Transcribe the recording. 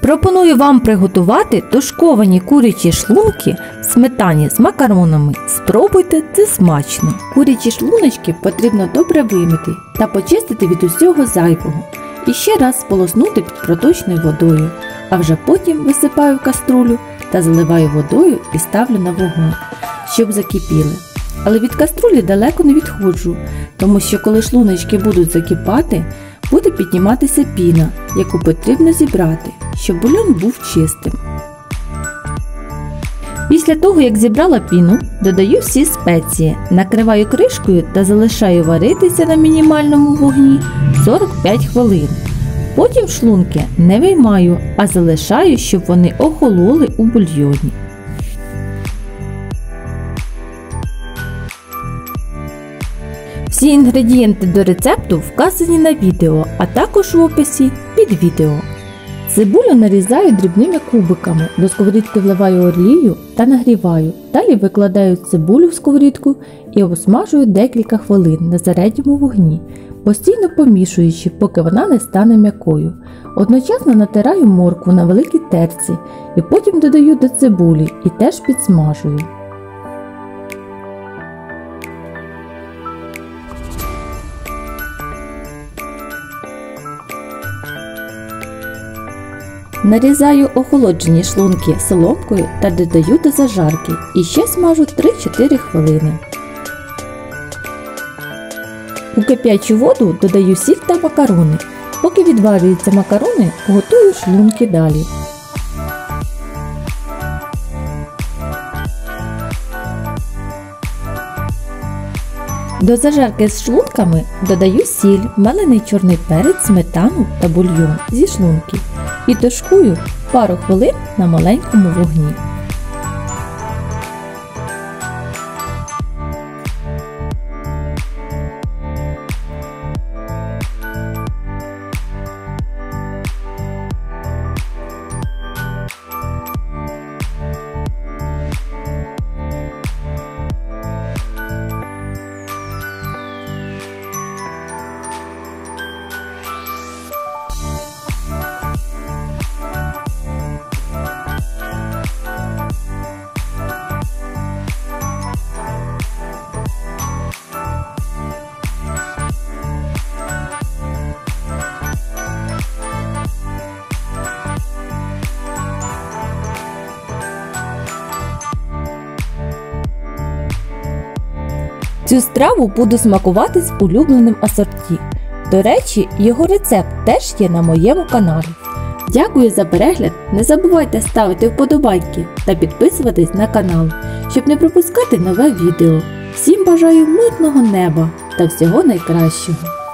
Пропоную вам приготувати тушковані курячі шлунки в сметані з макаронами. Спробуйте, це смачно! Курячі шлуночки потрібно добре вимити та почистити від усього зайвого. І ще раз сполоснути під проточною водою, а вже потім висипаю в каструлю та заливаю водою і ставлю на вогонь, щоб закипіли. Але від каструлі далеко не відходжу, тому що коли шлуночки будуть закипати, буде підніматися піна, яку потрібно зібрати, щоб бульйон був чистим. Після того, як зібрала піну, додаю всі спеції, накриваю кришкою та залишаю варитися на мінімальному вогні 45 хвилин. Потім шлунки не виймаю, а залишаю, щоб вони охололи у бульйоні. Всі інгредієнти до рецепту вказані на відео, а також в описі під відео. Цибулю нарізаю дрібними кубиками, до сковорідки вливаю олію та нагріваю. Далі викладаю цибулю в сковорідку і обсмажую декілька хвилин на середньому вогні, постійно помішуючи, поки вона не стане м'якою. Одночасно натираю моркву на великій терці і потім додаю до цибулі і теж підсмажую. Нарізаю охолоджені шлунки соломкою та додаю до зажарки і ще смажу 3-4 хвилини. У кип'ячу воду додаю сіль та макарони. Поки відварюються макарони, готую шлунки далі. До зажарки з шлунками додаю сіль, мелений чорний перець, сметану та бульйон зі шлунків і тушкую пару хвилин на маленькому вогні. Цю страву буду смакувати з улюбленим асорті. До речі, його рецепт теж є на моєму каналі. Дякую за перегляд, не забувайте ставити вподобайки та підписуватись на канал, щоб не пропускати нове відео. Всім бажаю мирного неба та всього найкращого!